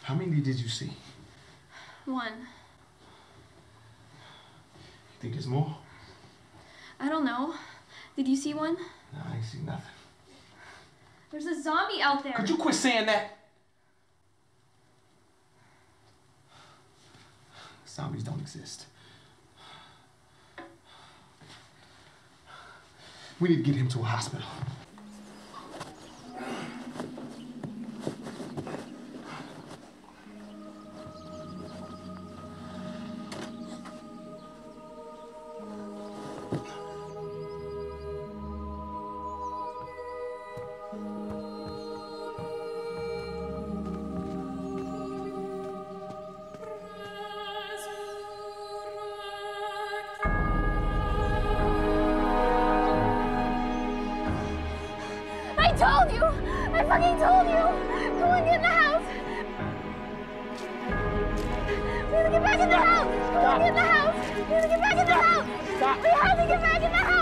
How many did you see? One. You think there's more? I don't know. Did you see one? No, I ain't see nothing. There's a zombie out there. Could you quit saying that? Zombies don't exist. We need to get him to a hospital. I fucking told you! Go and get in the house! We have to get back in the house! Go and get in the house! We have to get back in the house! Stop! We have to get back in the house!